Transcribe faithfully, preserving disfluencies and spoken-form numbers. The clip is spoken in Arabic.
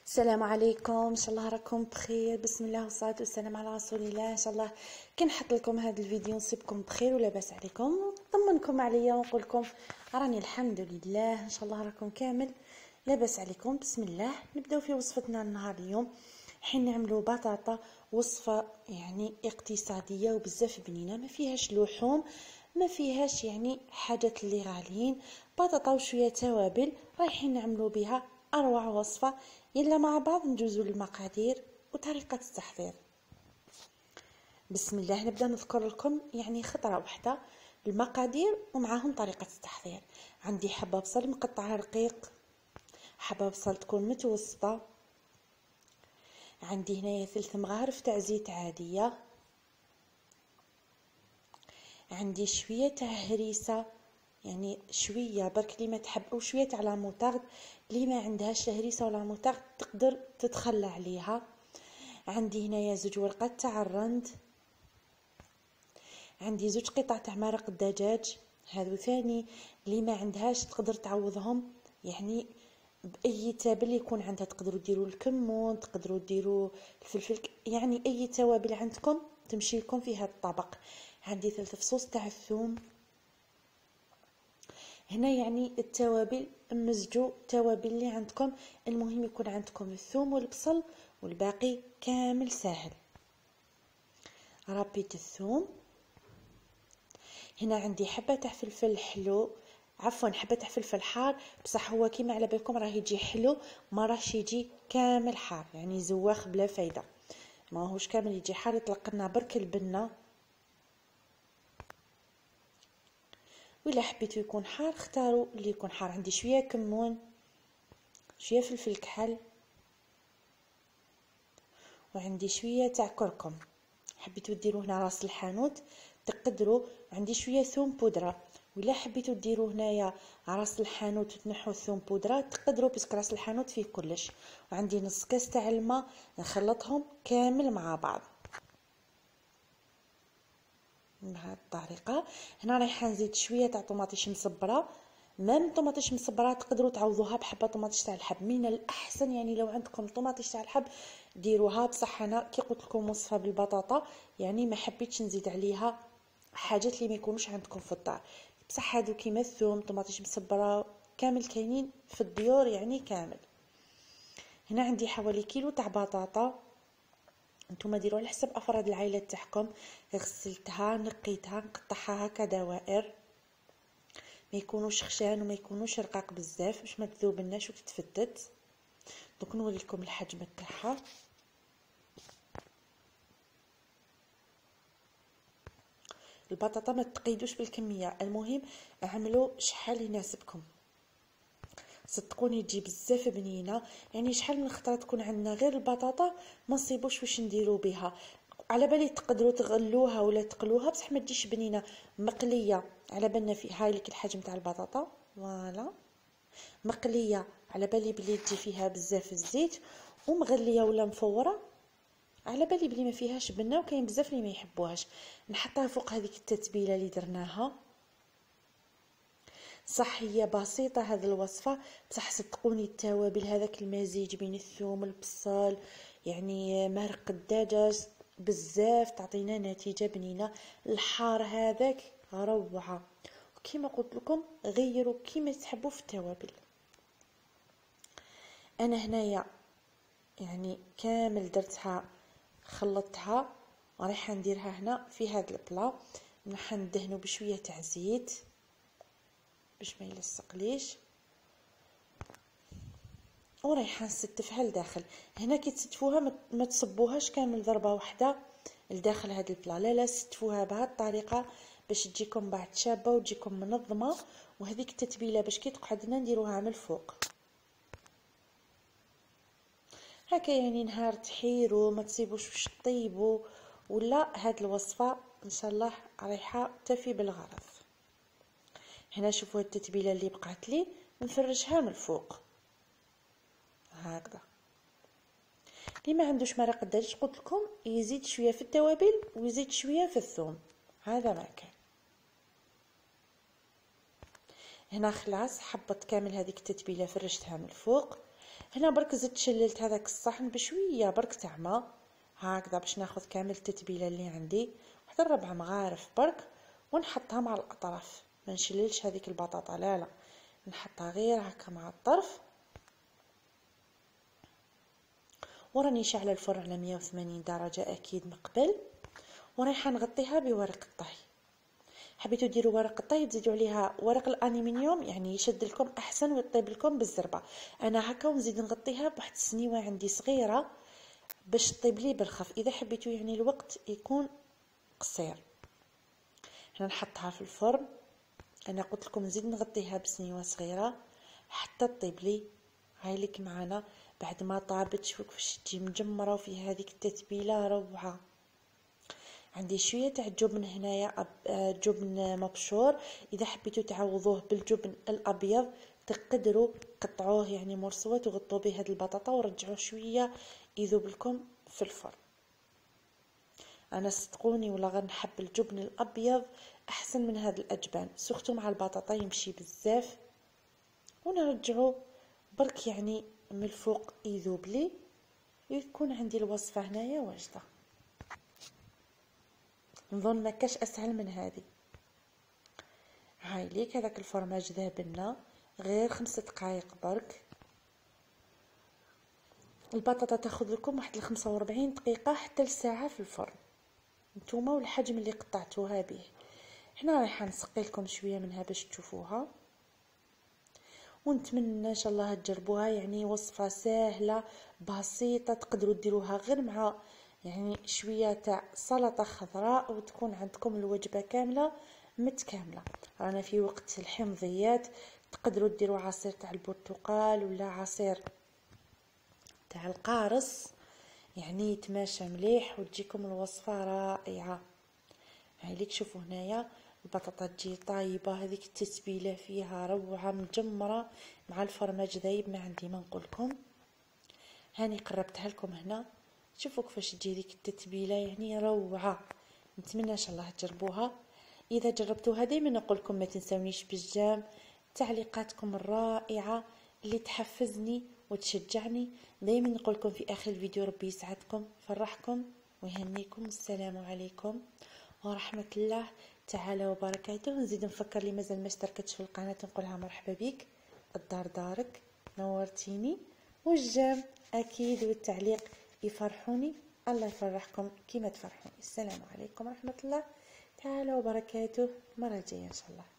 السلام عليكم، ان شاء الله راكم بخير. بسم الله والصلاه والسلام على رسول الله. ان شاء الله كنحط لكم هذا الفيديو نصيبكم بخير ولاباس عليكم ونطمنكم عليا ونقول لكم راني الحمد لله. ان شاء الله راكم كامل لاباس عليكم. بسم الله نبداو في وصفتنا النهار. اليوم حين نعملوا بطاطا، وصفه يعني اقتصاديه وبزاف بنينه، ما فيهاش لحوم، ما فيهاش يعني حاجات اللي غاليين. بطاطا وشويه توابل رايحين نعملوا بها اروع وصفه. يلا مع بعض ندوزو للمقادير وطريقه التحضير. بسم الله نبدا نذكر لكم يعني خطره واحده المقادير ومعاهم طريقه التحضير. عندي حبه بصل مقطعه رقيق، حبه بصل تكون متوسطه، عندي هنايا ثلث مغارف تاع زيت عاديه، عندي شويه تاع هريسه، يعني شويه برك لي ما تحب، او شويه تاع لا موطارد اللي ما عندهاش هريسه ولا موطارد تقدر تتخلى عليها. عندي هنايا زوج ورقات تاع الرند، عندي زوج قطع تاع مرق الدجاج، هادو ثاني اللي ما عندهاش تقدر تعوضهم يعني باي تابل يكون عندها. تقدروا ديروا الكمون، تقدروا ديروا الفلفل، يعني اي توابل عندكم تمشي لكم في هذا الطبق. عندي ثلاث فصوص تاع الثوم. هنا يعني التوابل مزجوا توابل اللي عندكم، المهم يكون عندكم الثوم والبصل والباقي كامل ساهل. ربيت الثوم. هنا عندي حبه تاع فلفل حلو، عفوا حبه تاع فلفل حار، بصح هو كيما على بالكم راه يجي حلو، ما راهش يجي كامل حار، يعني زواخ بلا فايده، ماهوش كامل يجي حار، يطلق لنا برك البنه. ولا حبيتو يكون حار اختاروا اللي يكون حار. عندي شويه كمون، شويه فلفل كحل، وعندي شويه تاع كركم. حبيتو ديروا هنا راس الحانوت تقدروا. عندي شويه ثوم بودره، ولا حبيتو ديروا هنايا راس الحانوت وتنحوا الثوم بودره تقدروا، باسكو راس الحانوت فيه كلش. وعندي نص كاس تاع الماء نخلطهم كامل مع بعض بهذه الطريقه. هنا رايحه نزيد شويه تاع طوماطيش مصبره، مام طوماطيش مصبره تقدروا تعوضوها بحبه طوماطيش تاع الحب، من الاحسن يعني لو عندكم طوماطيش تاع الحب ديروها. بصح انا كي قلت لكم وصفه بالبطاطا يعني ما حبيتش نزيد عليها حاجات اللي ما يكونوش عندكم في الدار. بصح هادو كيما الثوم طوماطيش مصبره كامل كاينين في الديور يعني كامل. هنا عندي حوالي كيلو تاع بطاطا، نتوما ديروا على حسب افراد العائله تاعكم. غسلتها نقيتها نقطعها هكا دوائر، ما يكونوش خشان وما يكونوش رقاق بزاف باش ما تذوبناش وتتفتت. دوك نوريكم الحجم تاعها. البطاطا ما تقيدوش بالكميه، المهم اعملوا شحال يناسبكم. صدقوني تجي بزاف بنينه، يعني شحال من خطره تكون عندنا غير البطاطا ما نصيبوش واش نديروا بها. على بالي تقدروا تغلوها ولا تقلوها، بصح ما تجيش بنينه مقليه. على بالنا في هاي لك الحجم تاع البطاطا، فوالا مقليه على بالي بلي تجي فيها بزاف الزيت، ومغليه ولا مفوره على بالي بلي ما فيهاش بنه، وكاين بزاف اللي ما يحبوهاش. نحطها فوق هذيك التتبيله اللي درناها. صح هي بسيطه هذه الوصفه، بصح صدقوني التوابل هذاك المزيج بين الثوم والبصل يعني مرق الدجاج بزاف تعطينا نتيجه بنينه. الحار هذاك روعه، وكما قلت لكم غيروا كيما تحبوا في التوابل. انا هنايا يعني كامل درتها خلطتها، ورايحه نديرها هنا في هذا البلا. راح ندهنه بشويه تاع زيت باش ما يلصقليش، ورايحه نستفها لداخل. هنا كي تستفوها ما تصبوهاش كامل ضربه واحده لداخل هذا البلا، لا لا ستفوها بهذه الطريقه باش تجيكم بعد شابه وتجيكم منظمه. وهذيك التتبيله باش كي تقعد لنا نديروها من الفوق هكا، يعني نهار تحيروا ما تصيبوش واش طيبوا. ولا هاد الوصفه ان شاء الله رايحه تفي بالغرض. هنا شوفوا التتبيله اللي بقات لي نفرشها من الفوق هكذا. اللي ما عندوش مرق الدجاج قلت لكم يزيد شويه في التوابل ويزيد شويه في الثوم، هذا ما كان. هنا خلاص حبط كامل هذيك التتبيله فرشتها من الفوق. هنا برك زدت شللت هذاك الصحن بشويه برك تاع ما هكذا باش ناخذ كامل التتبيله اللي عندي، واحد ربع مغارف برك، ونحطها مع الاطراف. ما نشللش هذيك البطاطا، لا لا، نحطها غير هكا مع الطرف. وراني شاعله الفرن على مية وثمانين درجه اكيد من قبل، ورايحه نغطيها بورق الطهي. حبيتوا ديروا ورق الطهي تزيدوا عليها ورق الالومنيوم، يعني يشد لكم احسن ويطيب لكم بالزربه. انا هكا ونزيد نغطيها بواحد السنيوه عندي صغيره باش تطيب لي بالخف، اذا حبيتوا يعني الوقت يكون قصير. هنا نحطها في الفرن، انا قلت لكم نزيد نغطيها بسنيوه صغيره حتى تطيب لي. هاي لك معنا بعد ما طابت، شوفوا كيفاش تجي مجمره وفيها هذيك التتبيله روعه. عندي شويه تاع الجبن هنايا، جبن مبشور، اذا حبيتوا تعوضوه بالجبن الابيض تقدروا قطعوه يعني مرصوات وغطوا به هذه البطاطا ورجعوه شويه يذوب لكم في الفرن. انا صدقوني ولا غير نحب الجبن الابيض احسن من هذه الاجبان، سورتو مع البطاطا يمشي بزاف. ونرجعو برك يعني من الفوق يذوب لي، يكون عندي الوصفه هنايا واجده. نظن ما كاش اسهل من هذه. هاي ليك هذاك الفرماج ذاب لنا غير خمس دقائق برك. البطاطا تاخذ لكم واحد خمسة وأربعين دقيقه حتى لساعه في الفرن، نتوما والحجم اللي قطعتوها به. هنا رايحه نسقي لكم شويه منها باش تشوفوها، ونتمنى ان شاء الله تجربوها. يعني وصفه سهله بسيطه، تقدروا ديروها غير مع يعني شويه تاع سلطه خضراء وتكون عندكم الوجبه كامله متكامله. رانا في وقت الحمضيات، تقدروا ديروا عصير تاع البرتقال ولا عصير تاع القارص، يعني يتماشى مليح وتجيكم الوصفه رائعه. هاي ليك شوفوا هنايا البطاطا تجي طايبه، هذيك التتبيله فيها روعه مجمره مع الفرماج ذايب، ما عندي ما نقولكم. هاني قربتها لكم هنا، شوفوا كيفاش تجي ديك التتبيله يعني روعه. نتمنى ان شاء الله تجربوها. اذا جربتوها دائما نقول لكم ما تنسونيش بالجام تعليقاتكم الرائعه اللي تحفزني وتشجعني. دائما نقول لكم في اخر الفيديو ربي يسعدكم يفرحكم ويهنيكم. السلام عليكم ورحمه الله تعالى وبركاته. نزيد نفكر لي مازال ما اشتركتش في القناه نقولها مرحبا بك، الدار دارك، نورتيني. والجام اكيد والتعليق يفرحوني، الله يفرحكم كيما تفرحوني. السلام عليكم ورحمه الله تعالى وبركاته، المره الجايه ان شاء الله.